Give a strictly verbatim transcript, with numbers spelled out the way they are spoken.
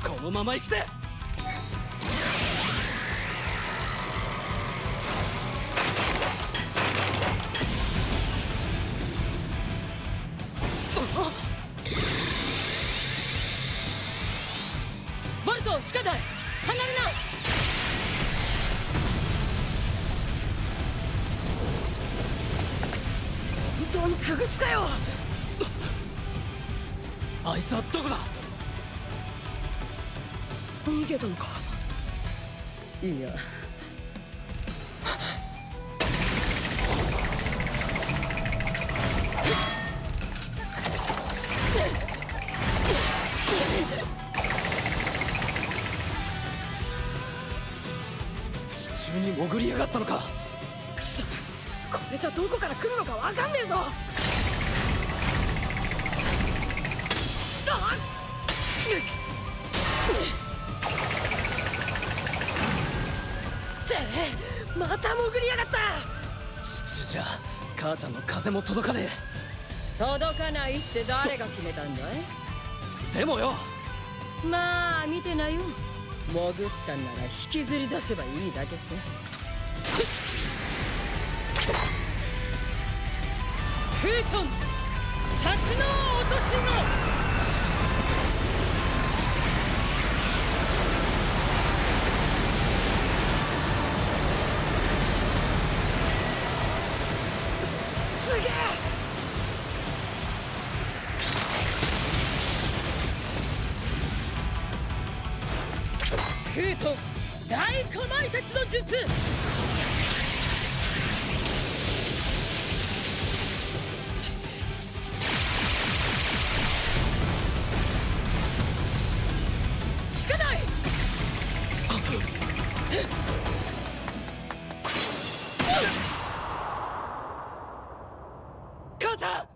このまま行くぜ。 ボルト、シカダイ、離れな。本当にくぐつかよ。 あいつはどこだ。 逃げたのか。いや、 地中に潜りやがったのか。 くそ、これじゃどこから来るのかわかんねえぞ。また潜りやがった。 地中じゃ母ちゃんの風も届かね届かないって誰が決めたんだい。 え。でもよ、 まあ見てなよ。潜ったんなら引きずり出せばいいだけさ。フートン、タツノオトシゴ。すげえ。フートン、大かまいたちの術。シカダイ。 母ちゃん。